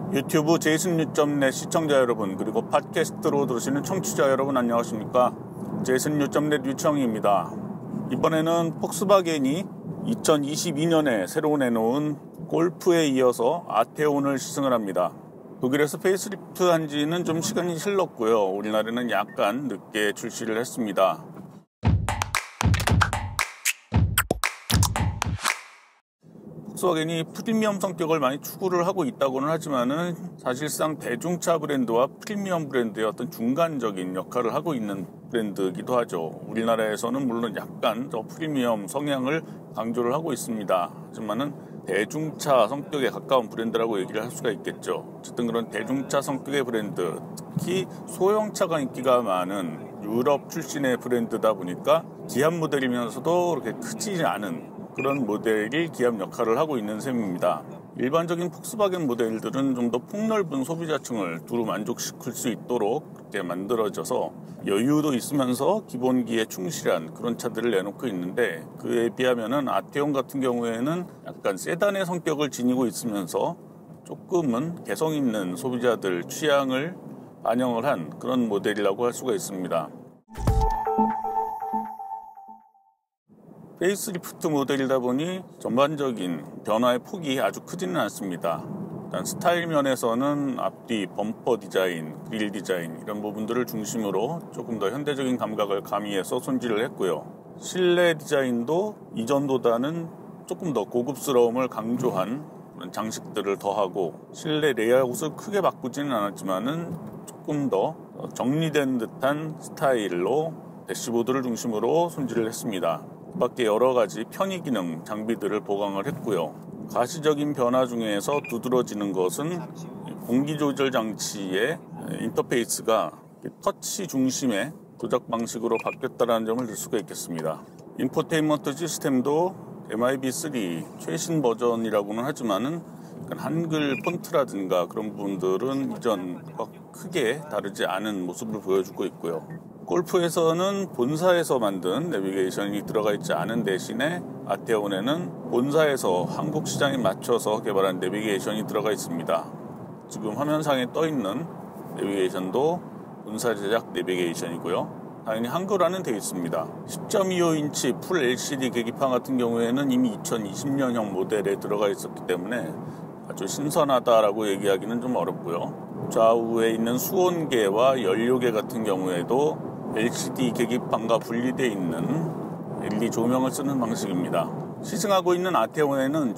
유튜브 제이슨뉴.net 시청자 여러분, 그리고 팟캐스트로 들으시는 청취자 여러분, 안녕하십니까? 제이슨뉴.net 유청희입니다. 이번에는 폭스바겐이 2022년에 새로 내놓은 골프에 이어서 아테온을 시승을 합니다. 독일에서 페이스리프트 한 지는 좀 시간이 흘렀고요. 우리나라는 약간 늦게 출시를 했습니다. 폭스바겐이 프리미엄 성격을 많이 추구를 하고 있다고는 하지만은 사실상 대중차 브랜드와 프리미엄 브랜드의 어떤 중간적인 역할을 하고 있는 브랜드이기도 하죠. 우리나라에서는 물론 약간 저 프리미엄 성향을 강조를 하고 있습니다. 하지만은 대중차 성격에 가까운 브랜드라고 얘기를 할 수가 있겠죠. 어쨌든 그런 대중차 성격의 브랜드, 특히 소형차가 인기가 많은 유럽 출신의 브랜드다 보니까 기합 모델이면서도 그렇게 크지 않은 그런 모델이 기합 역할을 하고 있는 셈입니다. 일반적인 폭스바겐 모델들은 좀 더 폭넓은 소비자층을 두루 만족시킬 수 있도록 그렇게 만들어져서 여유도 있으면서 기본기에 충실한 그런 차들을 내놓고 있는데, 그에 비하면은 아테온 같은 경우에는 약간 세단의 성격을 지니고 있으면서 조금은 개성 있는 소비자들 취향을 반영을 한 그런 모델이라고 할 수가 있습니다. 페이스리프트 모델이다 보니 전반적인 변화의 폭이 아주 크지는 않습니다. 일단 스타일 면에서는 앞뒤 범퍼 디자인, 그릴 디자인 이런 부분들을 중심으로 조금 더 현대적인 감각을 가미해서 손질을 했고요. 실내 디자인도 이전보다는 조금 더 고급스러움을 강조한 그런 장식들을 더하고, 실내 레이아웃을 크게 바꾸지는 않았지만은 조금 더 정리된 듯한 스타일로 대시보드를 중심으로 손질을 했습니다. 그 밖에 여러 가지 편의 기능 장비들을 보강을 했고요. 가시적인 변화 중에서 두드러지는 것은 공기 조절 장치의 인터페이스가 터치 중심의 조작 방식으로 바뀌었다는 점을 들 수가 있겠습니다. 인포테인먼트 시스템도 MIB3 최신 버전이라고는 하지만은 한글 폰트라든가 그런 부분들은 이전과 크게 다르지 않은 모습을 보여주고 있고요. 골프에서는 본사에서 만든 내비게이션이 들어가 있지 않은 대신에 아테온에는 본사에서 한국 시장에 맞춰서 개발한 내비게이션이 들어가 있습니다. 지금 화면상에 떠 있는 내비게이션도 본사 제작 내비게이션이고요. 당연히 한글화는 되어 있습니다. 10.25인치 풀 LCD 계기판 같은 경우에는 이미 2020년형 모델에 들어가 있었기 때문에 아주 신선하다라고 얘기하기는 좀 어렵고요. 좌우에 있는 수온계와 연료계 같은 경우에도 LCD 계기판과 분리되어 있는 LED 조명을 쓰는 방식입니다. 시승하고 있는 아테온에는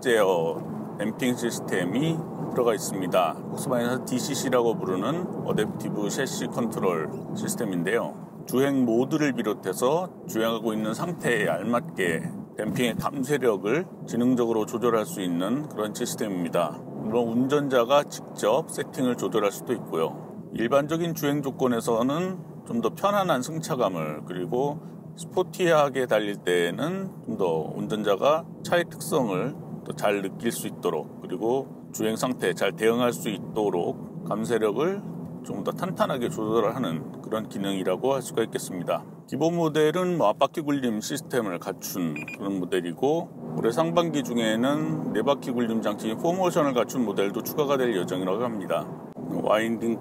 전자제어 댐핑 시스템이 들어가 있습니다. 폭스바겐에서 DCC라고 부르는 어댑티브 셰시 컨트롤 시스템인데요. 주행 모드를 비롯해서 주행하고 있는 상태에 알맞게 댐핑의 감쇄력을 지능적으로 조절할 수 있는 그런 시스템입니다. 물론 운전자가 직접 세팅을 조절할 수도 있고요. 일반적인 주행 조건에서는 좀 더 편안한 승차감을, 그리고 스포티하게 달릴 때에는 좀 더 운전자가 차의 특성을 더 잘 느낄 수 있도록, 그리고 주행 상태에 잘 대응할 수 있도록 감쇄력을 좀 더 탄탄하게 조절하는 그런 기능이라고 할 수가 있겠습니다. 기본 모델은 앞바퀴 굴림 시스템을 갖춘 그런 모델이고, 올해 상반기 중에는 4바퀴 굴림 장치인 4모션을 갖춘 모델도 추가가 될 예정이라고 합니다. 와인딩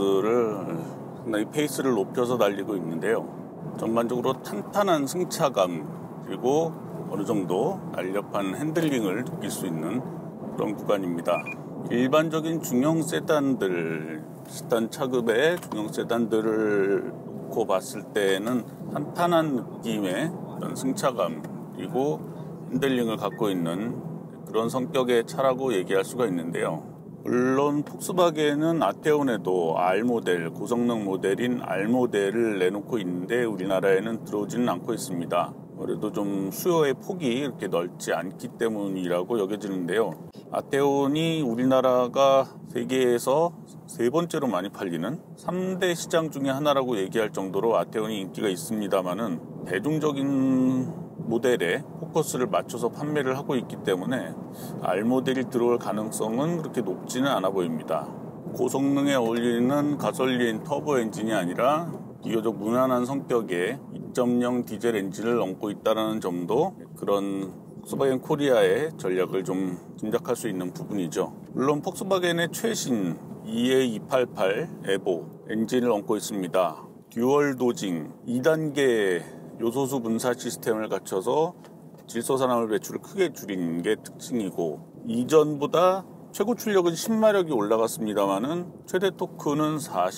코스를 상당히 페이스를 높여서 달리고 있는데요. 전반적으로 탄탄한 승차감, 그리고 어느 정도 날렵한 핸들링을 느낄 수 있는 그런 구간입니다. 일반적인 중형 세단들, 비슷한 차급의 중형 세단들을 놓고 봤을 때는 탄탄한 느낌의 그런 승차감, 그리고 핸들링을 갖고 있는 그런 성격의 차라고 얘기할 수가 있는데요. 물론 폭스바겐은 아테온에도 R모델, 고성능 모델인 R모델을 내놓고 있는데 우리나라에는 들어오지는 않고 있습니다. 그래도 좀 수요의 폭이 이렇게 넓지 않기 때문이라고 여겨지는데요. 아테온이 우리나라가 세계에서 3번째로 많이 팔리는 3대 시장 중에 하나라고 얘기할 정도로 아테온이 인기가 있습니다만은 대중적인 모델에 포커스를 맞춰서 판매를 하고 있기 때문에 R모델이 들어올 가능성은 그렇게 높지는 않아 보입니다. 고성능에 어울리는 가솔린 터보 엔진이 아니라 비교적 무난한 성격의 2.0 디젤 엔진을 얹고 있다는 점도 그런 폭스바겐 코리아의 전략을 좀 짐작할 수 있는 부분이죠. 물론 폭스바겐의 최신 EA288 에보 엔진을 얹고 있습니다. 듀얼 도징 2단계 요소수 분사 시스템을 갖춰서 질소산화물 배출을 크게 줄인 게 특징이고, 이전보다 최고 출력은 10마력이 올라갔습니다만은 최대 토크는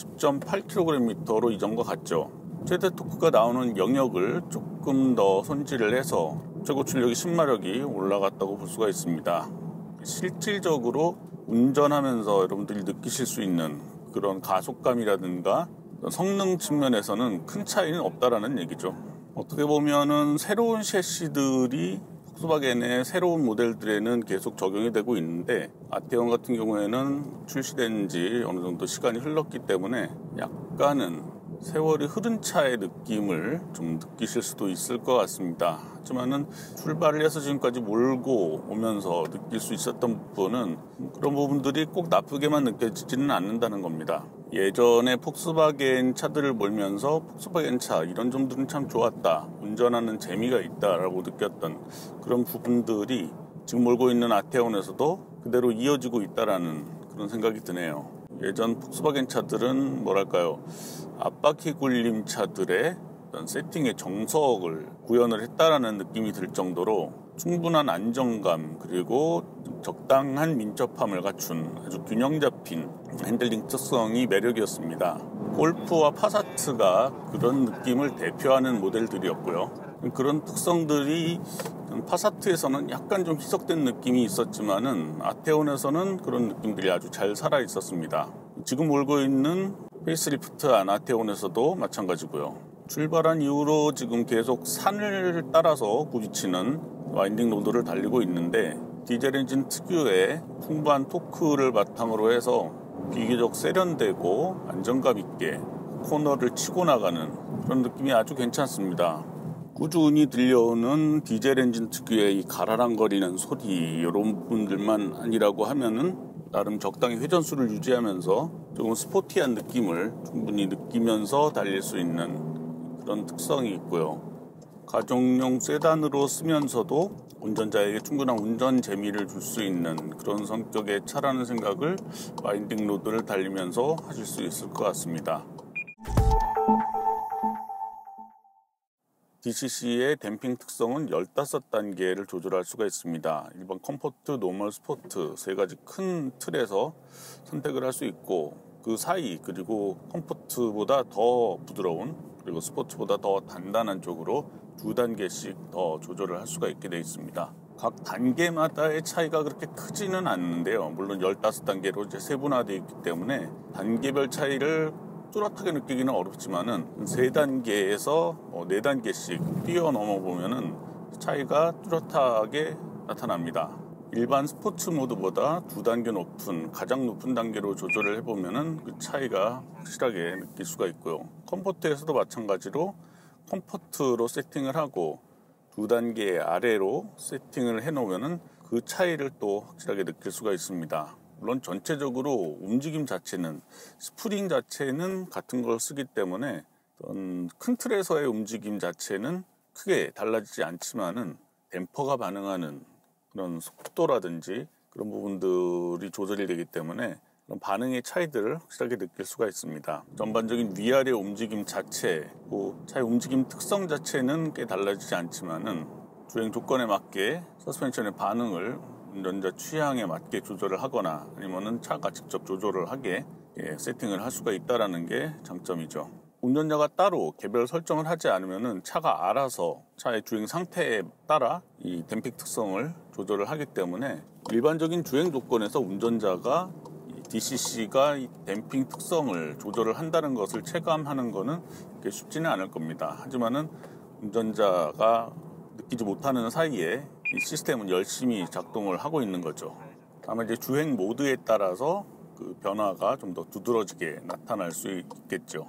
40.8kgm로 이전과 같죠. 최대 토크가 나오는 영역을 조금 더 손질을 해서 최고 출력이 10마력이 올라갔다고 볼 수가 있습니다. 실질적으로 운전하면서 여러분들이 느끼실 수 있는 그런 가속감이라든가 성능 측면에서는 큰 차이는 없다라는 얘기죠. 어떻게 보면은 새로운 셰시들이 폭스바겐의 새로운 모델들에는 계속 적용이 되고 있는데, 아테온 같은 경우에는 출시된 지 어느 정도 시간이 흘렀기 때문에 약간은 세월이 흐른 차의 느낌을 좀 느끼실 수도 있을 것 같습니다. 하지만은 출발을 해서 지금까지 몰고 오면서 느낄 수 있었던 부분은 그런 부분들이 꼭 나쁘게만 느껴지지는 않는다는 겁니다. 예전에 폭스바겐 차들을 몰면서 폭스바겐 차 이런 점들은 참 좋았다, 운전하는 재미가 있다라고 느꼈던 그런 부분들이 지금 몰고 있는 아테온에서도 그대로 이어지고 있다라는 그런 생각이 드네요. 예전 폭스바겐 차들은 뭐랄까요, 앞바퀴 굴림 차들의 어떤 세팅의 정석을 구현을 했다라는 느낌이 들 정도로 충분한 안정감 그리고 적당한 민첩함을 갖춘 아주 균형 잡힌 핸들링 특성이 매력이었습니다. 골프와 파사트가 그런 느낌을 대표하는 모델들이었고요. 그런 특성들이 파사트에서는 약간 좀 희석된 느낌이 있었지만은 아테온에서는 그런 느낌들이 아주 잘 살아 있었습니다. 지금 몰고 있는 페이스리프트한 아테온에서도 마찬가지고요. 출발한 이후로 지금 계속 산을 따라서 부딪히는 와인딩 로드를 달리고 있는데, 디젤 엔진 특유의 풍부한 토크를 바탕으로 해서 비교적 세련되고 안정감 있게 코너를 치고 나가는 그런 느낌이 아주 괜찮습니다. 꾸준히 들려오는 디젤 엔진 특유의 이 가라랑거리는 소리, 이런 부분들만 아니라고 하면은 나름 적당히 회전수를 유지하면서 조금 스포티한 느낌을 충분히 느끼면서 달릴 수 있는 그런 특성이 있고요. 가정용 세단으로 쓰면서도 운전자에게 충분한 운전 재미를 줄 수 있는 그런 성격의 차라는 생각을 와인딩 로드를 달리면서 하실 수 있을 것 같습니다. DCC의 댐핑 특성은 15단계를 조절할 수가 있습니다. 일반 컴포트, 노멀, 스포트 세 가지 큰 틀에서 선택을 할 수 있고, 그 사이 그리고 컴포트보다 더 부드러운 그리고 스포츠보다 더 단단한 쪽으로 2단계씩 더 조절을 할 수가 있게 되어 있습니다. 각 단계마다의 차이가 그렇게 크지는 않는데요. 물론 15단계로 이제 세분화되어 있기 때문에 단계별 차이를 뚜렷하게 느끼기는 어렵지만은 3단계에서 4단계씩 뛰어넘어 보면은 차이가 뚜렷하게 나타납니다. 일반 스포츠 모드보다 2단계 높은 가장 높은 단계로 조절을 해보면은 그 차이가 확실하게 느낄 수가 있고요. 컴포트에서도 마찬가지로 컴포트로 세팅을 하고 2단계 아래로 세팅을 해놓으면은 그 차이를 또 확실하게 느낄 수가 있습니다. 물론 전체적으로 움직임 자체는, 스프링 자체는 같은 걸 쓰기 때문에 어떤 큰 틀에서의 움직임 자체는 크게 달라지지 않지만은 댐퍼가 반응하는 그런 속도라든지 그런 부분들이 조절이 되기 때문에 그런 반응의 차이들을 확실하게 느낄 수가 있습니다. 전반적인 위아래 움직임 자체, 차의 움직임 특성 자체는 꽤 달라지지 않지만은 주행 조건에 맞게 서스펜션의 반응을 운전자 취향에 맞게 조절을 하거나 아니면은 차가 직접 조절을 하게 세팅을 할 수가 있다는 게 장점이죠. 운전자가 따로 개별 설정을 하지 않으면은 차가 알아서 차의 주행 상태에 따라 이 댐핑 특성을 조절을 하기 때문에 일반적인 주행 조건에서 운전자가 DCC가 이 댐핑 특성을 조절을 한다는 것을 체감하는 것은 쉽지는 않을 겁니다. 하지만은 운전자가 느끼지 못하는 사이에 이 시스템은 열심히 작동을 하고 있는 거죠. 다만 이제 주행 모드에 따라서 그 변화가 좀 더 두드러지게 나타날 수 있겠죠.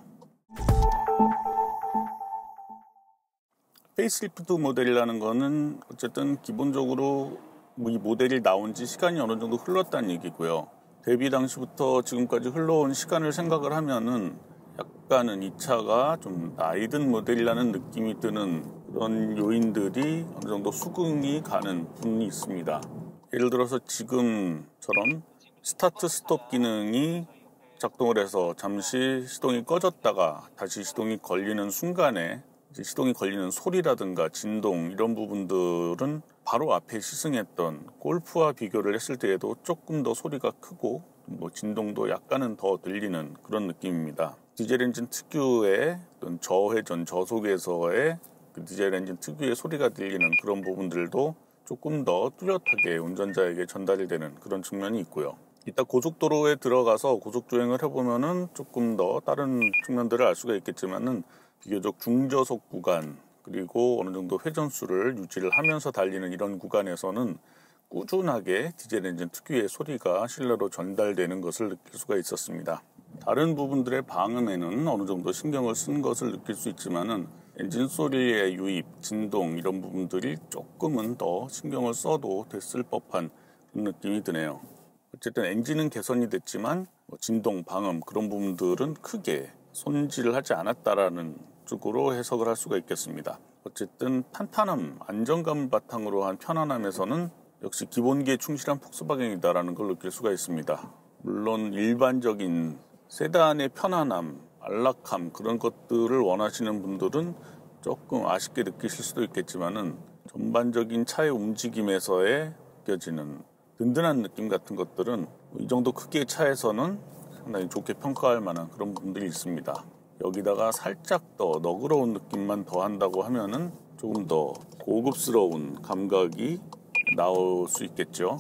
페이스리프트 모델이라는 거는 어쨌든 기본적으로 이 모델이 나온 지 시간이 어느 정도 흘렀다는 얘기고요. 데뷔 당시부터 지금까지 흘러온 시간을 생각을 하면은 약간은 이 차가 좀 나이든 모델이라는 느낌이 드는 그런 요인들이 어느 정도 수긍이 가는 부분이 있습니다. 예를 들어서 지금처럼 스타트 스톱 기능이 작동을 해서 잠시 시동이 꺼졌다가 다시 시동이 걸리는 순간에 시동이 걸리는 소리라든가 진동 이런 부분들은 바로 앞에 시승했던 골프와 비교를 했을 때에도 조금 더 소리가 크고 진동도 약간은 더 들리는 그런 느낌입니다. 디젤 엔진 특유의 어떤 저회전, 저속에서의 그 디젤 엔진 특유의 소리가 들리는 그런 부분들도 조금 더 뚜렷하게 운전자에게 전달이 되는 그런 측면이 있고요. 이따 고속도로에 들어가서 고속주행을 해보면은 조금 더 다른 측면들을 알 수가 있겠지만은 비교적 중저속 구간 그리고 어느 정도 회전수를 유지를 하면서 달리는 이런 구간에서는 꾸준하게 디젤 엔진 특유의 소리가 실내로 전달되는 것을 느낄 수가 있었습니다. 다른 부분들의 방음에는 어느 정도 신경을 쓴 것을 느낄 수 있지만은 엔진 소리의 유입, 진동 이런 부분들이 조금은 더 신경을 써도 됐을 법한 그런 느낌이 드네요. 어쨌든 엔진은 개선이 됐지만 진동, 방음 그런 부분들은 크게 손질을 하지 않았다라는 쪽으로 해석을 할 수가 있겠습니다. 어쨌든 탄탄함, 안정감을 바탕으로 한 편안함에서는 역시 기본기에 충실한 폭스바겐이다라는 걸 느낄 수가 있습니다. 물론 일반적인 세단의 편안함, 안락함 그런 것들을 원하시는 분들은 조금 아쉽게 느끼실 수도 있겠지만은 전반적인 차의 움직임에서의 느껴지는 든든한 느낌 같은 것들은 이 정도 크기의 차에서는 상당히 좋게 평가할 만한 그런 부분들이 있습니다. 여기다가 살짝 더 너그러운 느낌만 더한다고 하면은 조금 더 고급스러운 감각이 나올 수 있겠죠.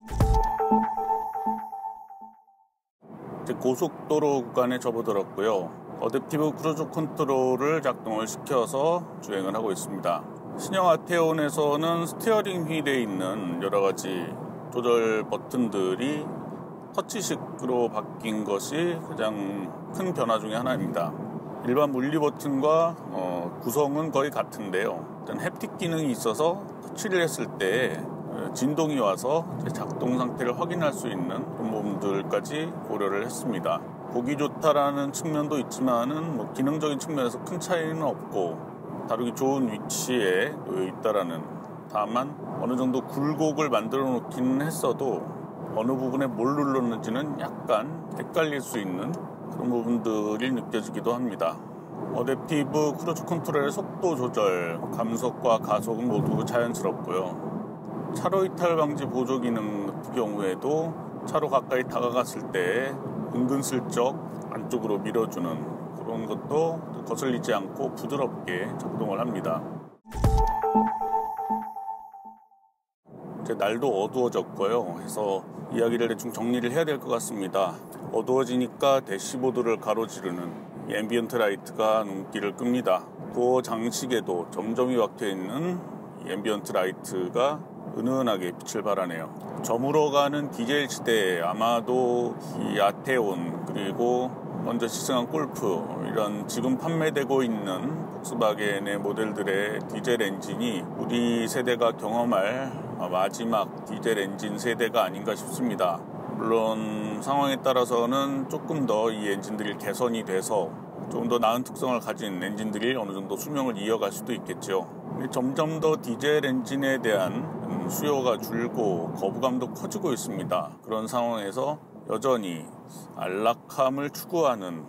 이제 고속도로 구간에 접어들었고요. 어댑티브 크루즈 컨트롤을 작동을 시켜서 주행을 하고 있습니다. 신형 아테온에서는 스티어링 휠에 있는 여러 가지 조절 버튼들이 터치식으로 바뀐 것이 가장 큰 변화 중에 하나입니다. 일반 물리 버튼과 구성은 거의 같은데요. 일단 햅틱 기능이 있어서 터치를 했을 때 진동이 와서 작동 상태를 확인할 수 있는 그런 부분들까지 고려를 했습니다. 보기 좋다라는 측면도 있지만은 기능적인 측면에서 큰 차이는 없고 다루기 좋은 위치에 놓여 있다라는, 다만 어느 정도 굴곡을 만들어 놓기는 했어도 어느 부분에 뭘 눌렀는지는 약간 헷갈릴 수 있는 그런 부분들이 느껴지기도 합니다. 어댑티브 크루즈 컨트롤의 속도 조절, 감속과 가속은 모두 자연스럽고요. 차로 이탈 방지 보조 기능 같은 경우에도 차로 가까이 다가갔을 때 은근슬쩍 안쪽으로 밀어주는 그런 것도 거슬리지 않고 부드럽게 작동을 합니다. 이제 날도 어두워졌고요. 해서 이야기를 대충 정리를 해야 될 것 같습니다. 어두워지니까 대시보드를 가로지르는 이 앰비언트 라이트가 눈길을 끕니다. 도어 장식에도 점점이 박혀 있는 이 앰비언트 라이트가 은은하게 빛을 발하네요. 저물어가는 디젤 시대에 아마도 이 아테온 그리고 먼저 시승한 골프 이런 지금 판매되고 있는 폭스바겐의 모델들의 디젤 엔진이 우리 세대가 경험할 마지막 디젤 엔진 세대가 아닌가 싶습니다. 물론 상황에 따라서는 조금 더 이 엔진들이 개선이 돼서 조금 더 나은 특성을 가진 엔진들이 어느 정도 수명을 이어갈 수도 있겠죠. 점점 더 디젤 엔진에 대한 수요가 줄고 거부감도 커지고 있습니다. 그런 상황에서 여전히 안락함을 추구하는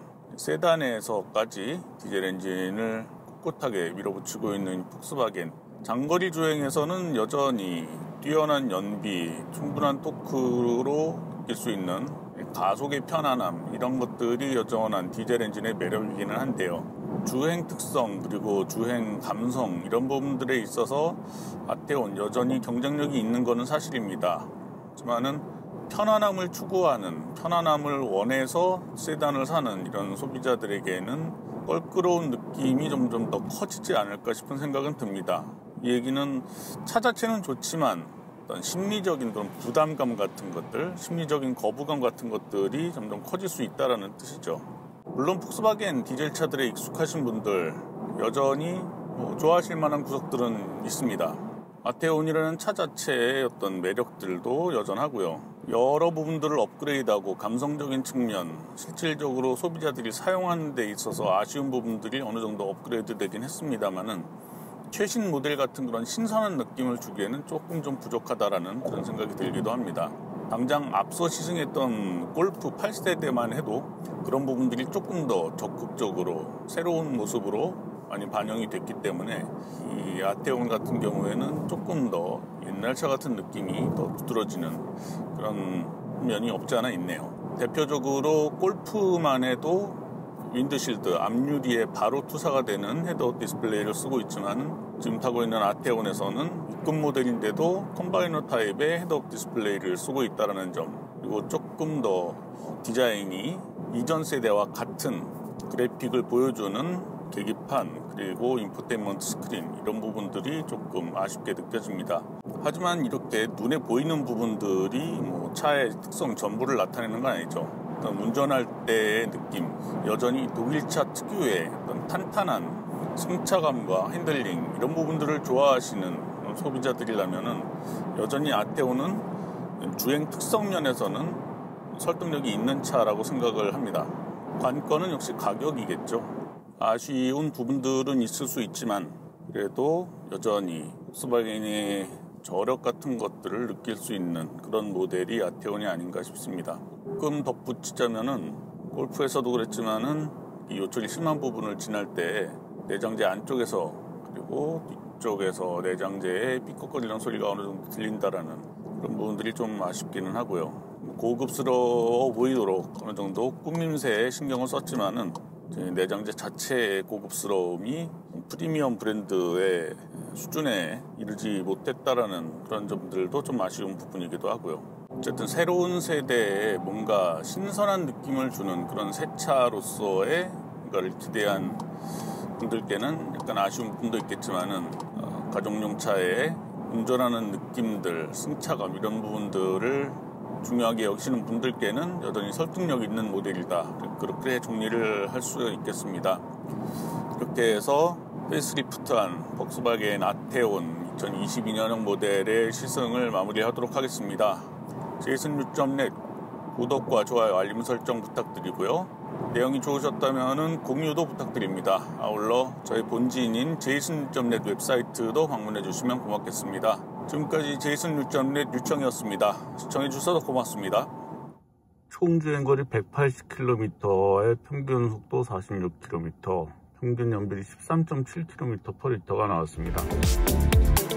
세단에서까지 디젤 엔진을 꿋꿋하게 밀어붙이고 있는 폭스바겐, 장거리 주행에서는 여전히 뛰어난 연비, 충분한 토크로 느낄 수 있는 가속의 편안함, 이런 것들이 여전한 디젤 엔진의 매력이기는 한데요. 주행 특성 그리고 주행 감성 이런 부분들에 있어서 아테온 여전히 경쟁력이 있는 것은 사실입니다. 하지만은 편안함을 추구하는, 편안함을 원해서 세단을 사는 이런 소비자들에게는 껄끄러운 느낌이 점점 더 커지지 않을까 싶은 생각은 듭니다. 이 얘기는 차 자체는 좋지만 어떤 심리적인 그런 부담감 같은 것들, 심리적인 거부감 같은 것들이 점점 커질 수 있다는 뜻이죠. 물론 폭스바겐 디젤차들에 익숙하신 분들 여전히 좋아하실 만한 구석들은 있습니다. 아테온이라는 차 자체의 어떤 매력들도 여전하고요. 여러 부분들을 업그레이드하고 감성적인 측면, 실질적으로 소비자들이 사용하는 데 있어서 아쉬운 부분들이 어느 정도 업그레이드 되긴 했습니다만은 최신 모델 같은 그런 신선한 느낌을 주기에는 조금 좀 부족하다라는 그런 생각이 들기도 합니다. 당장 앞서 시승했던 골프 8세대만 해도 그런 부분들이 조금 더 적극적으로 새로운 모습으로 많이 반영이 됐기 때문에 이 아테온 같은 경우에는 조금 더 옛날 차 같은 느낌이 더 두드러지는 그런 면이 없지 않아 있네요. 대표적으로 골프만 해도 윈드실드 앞유리에 바로 투사가 되는 헤드업 디스플레이를 쓰고 있지만 지금 타고 있는 아테온에서는 6급 모델인데도 컴바이너 타입의 헤드업 디스플레이를 쓰고 있다는 점, 그리고 조금 더 디자인이 이전 세대와 같은 그래픽을 보여주는 계기판, 그리고 인포테인먼트 스크린, 이런 부분들이 조금 아쉽게 느껴집니다. 하지만 이렇게 눈에 보이는 부분들이 뭐 차의 특성 전부를 나타내는 건 아니죠. 운전할 때의 느낌, 여전히 독일차 특유의 어떤 탄탄한 승차감과 핸들링, 이런 부분들을 좋아하시는 소비자들이라면은 여전히 아테온은 주행 특성 면에서는 설득력이 있는 차라고 생각을 합니다. 관건은 역시 가격이겠죠. 아쉬운 부분들은 있을 수 있지만 그래도 여전히 폭스바겐의 저력 같은 것들을 느낄 수 있는 그런 모델이 아테온이 아닌가 싶습니다. 조금 덧붙이자면은 골프에서도 그랬지만은 이 요철이 심한 부분을 지날 때 내장재 안쪽에서 그리고 뒤쪽에서 내장재에 삐걱거리는 소리가 어느 정도 들린다라는 그런 부분들이 좀 아쉽기는 하고요. 고급스러워 보이도록 어느 정도 꾸밈새에 신경을 썼지만은 내장재 자체의 고급스러움이 프리미엄 브랜드의 수준에 이르지 못했다라는 그런 점들도 좀 아쉬운 부분이기도 하고요. 어쨌든 새로운 세대에 뭔가 신선한 느낌을 주는 그런 새 차로서의 뭔가를 기대한 분들께는 약간 아쉬운 부분도 있겠지만은 가정용 차에 운전하는 느낌들, 승차감, 이런 부분들을 중요하게 여기시는 분들께는 여전히 설득력 있는 모델이다, 그렇게 정리를 할 수 있겠습니다. 이렇게 해서 페이스리프트한 폭스바겐 아테온 2022년형 모델의 시승을 마무리하도록 하겠습니다. 제이슨유.net 구독과 좋아요, 알림 설정 부탁드리고요. 내용이 좋으셨다면 공유도 부탁드립니다. 아울러 저희 본지인인 제이슨유.net 웹사이트도 방문해 주시면 고맙겠습니다. 지금까지 제이슨유.net 유청이었습니다. 시청해주셔서 고맙습니다. 총 주행거리 180km에 평균 속도 46km, 평균 연비율이 13.7km/L가 나왔습니다.